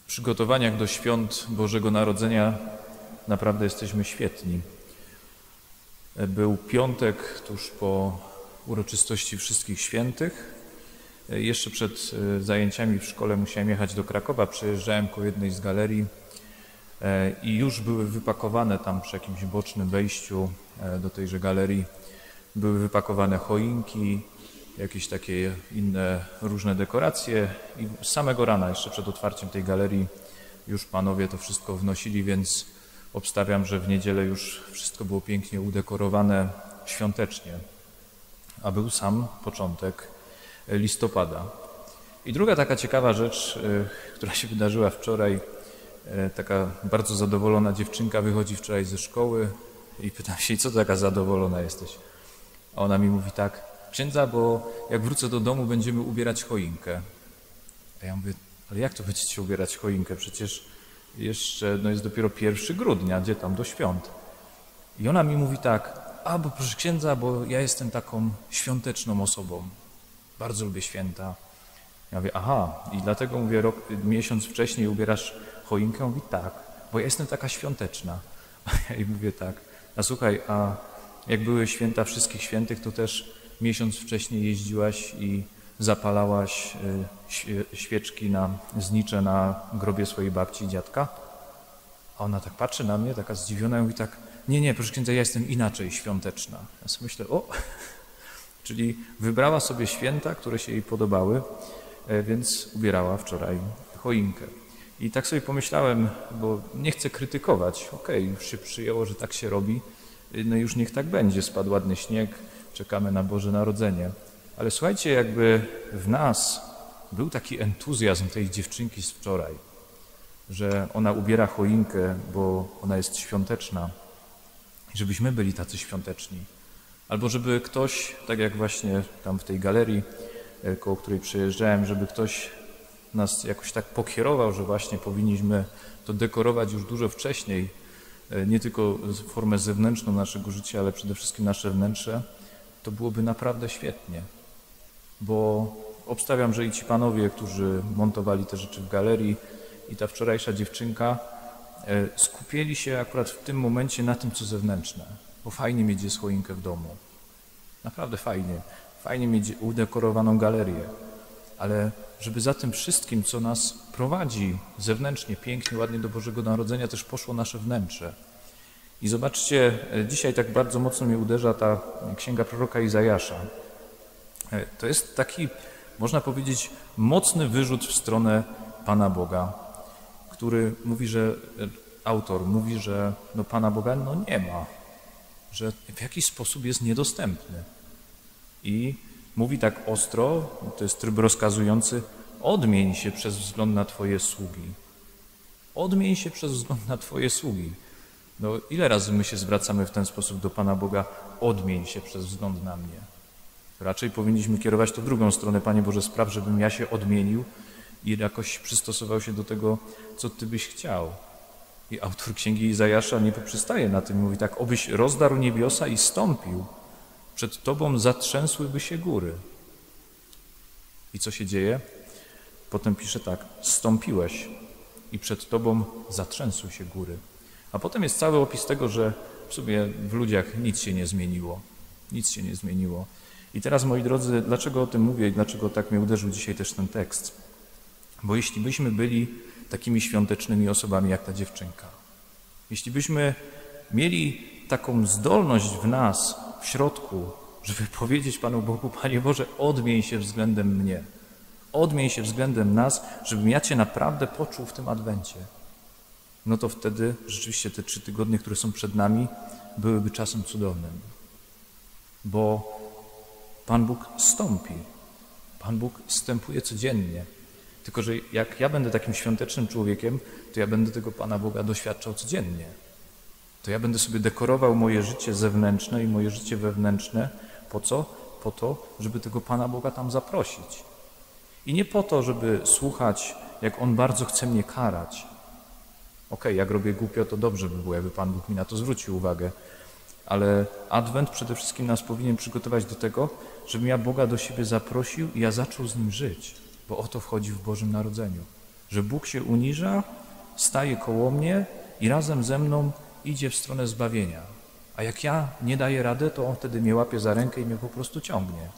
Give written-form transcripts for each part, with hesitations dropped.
przygotowaniach do świąt Bożego Narodzenia naprawdę jesteśmy świetni. Był piątek tuż po uroczystości Wszystkich Świętych. Jeszcze przed zajęciami w szkole musiałem jechać do Krakowa, przejeżdżałem koło jednej z galerii i już były wypakowane tam przy jakimś bocznym wejściu do tejże galerii, były wypakowane choinki, jakieś takie inne różne dekoracje i z samego rana, jeszcze przed otwarciem tej galerii, już panowie to wszystko wnosili, więc obstawiam, że w niedzielę już wszystko było pięknie udekorowane świątecznie, a był sam początek listopada. I druga taka ciekawa rzecz, która się wydarzyła wczoraj, taka bardzo zadowolona dziewczynka wychodzi wczoraj ze szkoły i pytam się, co taka zadowolona jesteś? A ona mi mówi tak: księdza, bo jak wrócę do domu, będziemy ubierać choinkę. A ja mówię, ale jak to będziecie ubierać choinkę? Przecież jeszcze jest dopiero 1 grudnia, gdzie tam do świąt. I ona mi mówi tak: a bo proszę księdza, bo ja jestem taką świąteczną osobą. Bardzo lubię święta. Ja mówię, aha, i dlatego mówię, miesiąc wcześniej ubierasz choinkę? Mówi, tak, bo ja jestem taka świąteczna. A ja jej mówię tak, a słuchaj, a jak były święta Wszystkich Świętych, to też miesiąc wcześniej jeździłaś i zapalałaś świeczki znicze na grobie swojej babci i dziadka? A ona tak patrzy na mnie, taka zdziwiona i mówi tak, nie, proszę księdza, ja jestem inaczej świąteczna. Ja sobie myślę, czyli wybrała sobie święta, które się jej podobały, więc ubierała wczoraj choinkę. I tak sobie pomyślałem, bo nie chcę krytykować, już się przyjęło, że tak się robi, no już niech tak będzie, spadł ładny śnieg, czekamy na Boże Narodzenie. Ale słuchajcie, jakby w nas był taki entuzjazm tej dziewczynki z wczoraj, że ona ubiera choinkę, bo ona jest świąteczna, i żebyśmy byli tacy świąteczni. Albo żeby ktoś, tak jak właśnie tam w tej galerii, koło której przejeżdżałem, żeby ktoś nas jakoś tak pokierował, że właśnie powinniśmy to dekorować już dużo wcześniej, nie tylko formę zewnętrzną naszego życia, ale przede wszystkim nasze wnętrze, to byłoby naprawdę świetnie. Bo obstawiam, że i ci panowie, którzy montowali te rzeczy w galerii, i ta wczorajsza dziewczynka skupieli się akurat w tym momencie na tym, co zewnętrzne. Bo fajnie mieć jest choinkę w domu. Naprawdę fajnie. Fajnie mieć udekorowaną galerię. Ale żeby za tym wszystkim, co nas prowadzi zewnętrznie, pięknie, ładnie do Bożego Narodzenia, też poszło nasze wnętrze. I zobaczcie, dzisiaj tak bardzo mocno mnie uderza ta księga proroka Izajasza. To jest taki, można powiedzieć, mocny wyrzut w stronę Pana Boga, który mówi, że autor mówi, że Pana Boga nie ma, że w jakiś sposób jest niedostępny. I mówi tak ostro, to jest tryb rozkazujący, odmień się przez wzgląd na Twoje sługi. Odmień się przez wzgląd na Twoje sługi. Ile razy my się zwracamy w ten sposób do Pana Boga, odmień się przez wzgląd na mnie. Raczej powinniśmy kierować to w drugą stronę. Panie Boże, spraw, żebym ja się odmienił i jakoś przystosował się do tego, co Ty byś chciał. I autor księgi Izajasza nie poprzestaje na tym. Mówi tak, obyś rozdarł niebiosa i stąpił. Przed Tobą zatrzęsłyby się góry. I co się dzieje? Potem pisze tak, stąpiłeś i przed Tobą zatrzęsły się góry. A potem jest cały opis tego, że w sumie w ludziach nic się nie zmieniło. Nic się nie zmieniło. I teraz, moi drodzy, dlaczego o tym mówię i dlaczego tak mnie uderzył dzisiaj też ten tekst? Bo jeśli byśmy byli takimi świątecznymi osobami jak ta dziewczynka, jeśli byśmy mieli taką zdolność w nas, w środku, żeby powiedzieć Panu Bogu, Panie Boże, odmień się względem mnie, odmień się względem nas, żebym ja Cię naprawdę poczuł w tym Adwencie, no to wtedy rzeczywiście te 3 tygodnie, które są przed nami, byłyby czasem cudownym. Bo Pan Bóg stąpi, Pan Bóg zstępuje codziennie. Tylko że jak ja będę takim świątecznym człowiekiem, to ja będę tego Pana Boga doświadczał codziennie. To ja będę sobie dekorował moje życie zewnętrzne i moje życie wewnętrzne. Po co? Po to, żeby tego Pana Boga tam zaprosić. I nie po to, żeby słuchać, jak On bardzo chce mnie karać. Jak robię głupio, to dobrze by było, jakby Pan Bóg mi na to zwrócił uwagę. Ale Adwent przede wszystkim nas powinien przygotować do tego, żebym ja Boga do siebie zaprosił i ja zaczął z Nim żyć. Bo o to wchodzi w Bożym Narodzeniu. że Bóg się uniża, staje koło mnie i razem ze mną idzie w stronę zbawienia. A jak ja nie daję rady, to On wtedy mnie łapie za rękę i mnie po prostu ciągnie.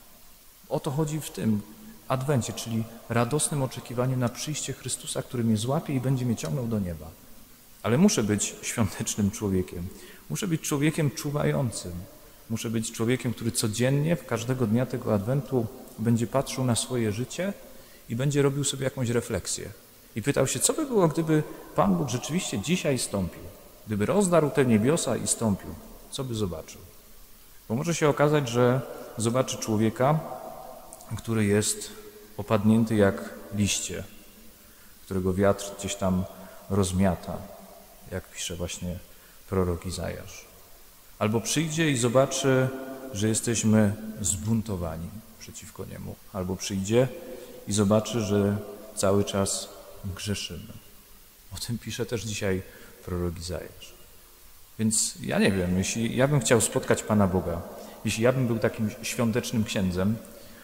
O to chodzi w tym Adwencie, czyli radosnym oczekiwaniu na przyjście Chrystusa, który mnie złapie i będzie mnie ciągnął do nieba. Ale muszę być świątecznym człowiekiem. Muszę być człowiekiem czuwającym. Muszę być człowiekiem, który codziennie, w każdego dnia tego Adwentu będzie patrzył na swoje życie i będzie robił sobie jakąś refleksję. I pytał się, co by było, gdyby Pan Bóg rzeczywiście dzisiaj stąpił? Gdyby rozdarł te niebiosa i stąpił, co by zobaczył? Bo może się okazać, że zobaczy człowieka, który jest opadnięty jak liście, którego wiatr gdzieś tam rozmiata, jak pisze właśnie prorok Izajasz. Albo przyjdzie i zobaczy, że jesteśmy zbuntowani przeciwko Niemu. Albo przyjdzie i zobaczy, że cały czas grzeszymy. O tym pisze też dzisiaj prorok Izajasz. Więc ja nie wiem, jeśli ja bym chciał spotkać Pana Boga, jeśli ja bym był takim świątecznym księdzem,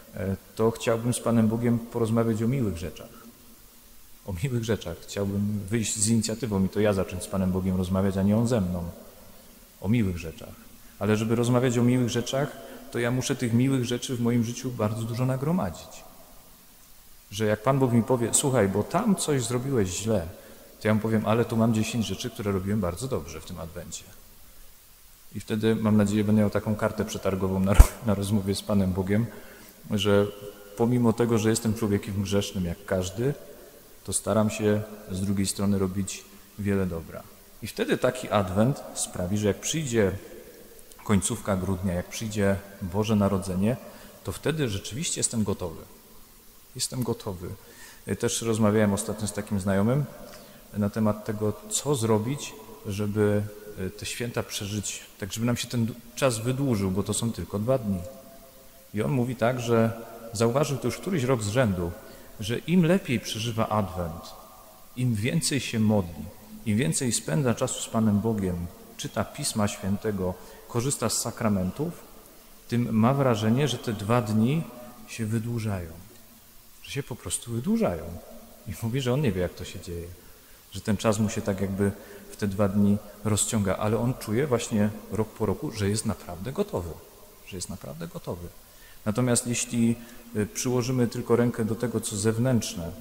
to chciałbym z Panem Bogiem porozmawiać o miłych rzeczach. O miłych rzeczach. Chciałbym wyjść z inicjatywą i to ja zacząć z Panem Bogiem rozmawiać, a nie On ze mną. O miłych rzeczach. Ale żeby rozmawiać o miłych rzeczach, to ja muszę tych miłych rzeczy w moim życiu bardzo dużo nagromadzić. Że jak Pan Bóg mi powie, słuchaj, bo tam coś zrobiłeś źle, to ja mu powiem, ale tu mam 10 rzeczy, które robiłem bardzo dobrze w tym Adwencie. I wtedy, mam nadzieję, będę miał taką kartę przetargową na rozmowie z Panem Bogiem, że pomimo tego, że jestem człowiekiem grzesznym jak każdy, to staram się z drugiej strony robić wiele dobra. I wtedy taki Adwent sprawi, że jak przyjdzie końcówka grudnia, jak przyjdzie Boże Narodzenie, to wtedy rzeczywiście jestem gotowy. Jestem gotowy. Też rozmawiałem ostatnio z takim znajomym na temat tego, co zrobić, żeby te święta przeżyć, tak żeby nam się ten czas wydłużył, bo to są tylko 2 dni. I on mówi tak, że zauważył to już któryś rok z rzędu, że im lepiej przeżywa Adwent, im więcej się modli, im więcej spędza czasu z Panem Bogiem, czyta Pisma Świętego, korzysta z sakramentów, tym ma wrażenie, że te 2 dni się wydłużają. Że się po prostu wydłużają. I mówi, że on nie wie, jak to się dzieje. Że ten czas mu się tak jakby w te 2 dni rozciąga, ale on czuje właśnie rok po roku, że jest naprawdę gotowy. Że jest naprawdę gotowy. Natomiast jeśli przyłożymy tylko rękę do tego, co zewnętrzne,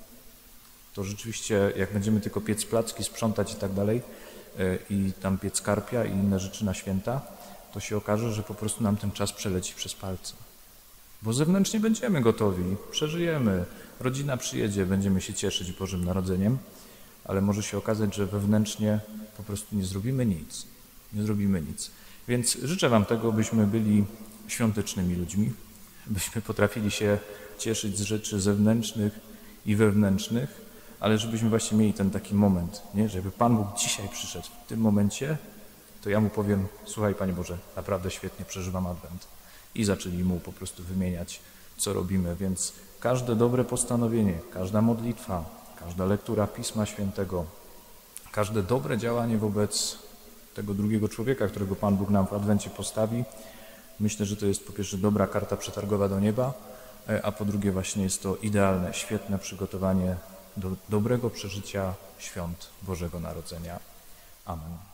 to rzeczywiście jak będziemy tylko piec placki, sprzątać i tak dalej i tam piec karpia i inne rzeczy na święta, to się okaże, że po prostu nam ten czas przeleci przez palce. Bo zewnętrznie będziemy gotowi, przeżyjemy, rodzina przyjedzie, będziemy się cieszyć Bożym Narodzeniem, ale może się okazać, że wewnętrznie po prostu nie zrobimy nic. Nie zrobimy nic. Więc życzę Wam tego, byśmy byli świątecznymi ludźmi, byśmy potrafili się cieszyć z rzeczy zewnętrznych i wewnętrznych, ale żebyśmy właśnie mieli ten taki moment, nie? Żeby Pan Bóg dzisiaj przyszedł w tym momencie, to ja Mu powiem, słuchaj Panie Boże, naprawdę świetnie przeżywam Adwent. I zaczęli Mu po prostu wymieniać, co robimy. Więc każde dobre postanowienie, każda modlitwa, każda lektura Pisma Świętego, każde dobre działanie wobec tego drugiego człowieka, którego Pan Bóg nam w Adwencie postawi, myślę, że to jest po pierwsze dobra karta przetargowa do nieba, a po drugie właśnie jest to idealne, świetne przygotowanie do dobrego przeżycia świąt Bożego Narodzenia. Amen.